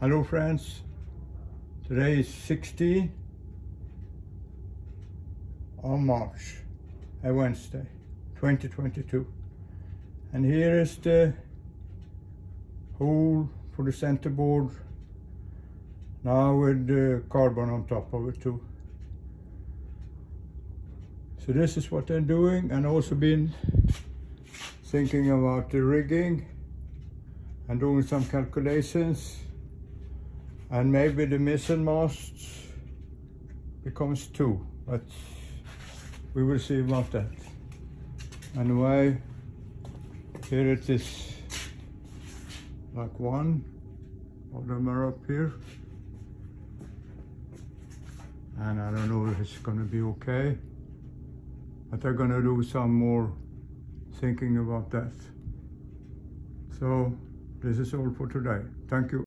Hello friends, today is 16 on March, a Wednesday, 2022, and here is the hole for the centerboard, now with the carbon on top of it too. So this is what I'm doing, and also been thinking about the rigging and doing some calculations, and maybe the mizzen mast becomes 2, but we will see about that. Anyway, here it is, like one of them are up here, and I don't know if it's gonna be okay, but I'm gonna do some more thinking about that. So this is all for today. Thank you.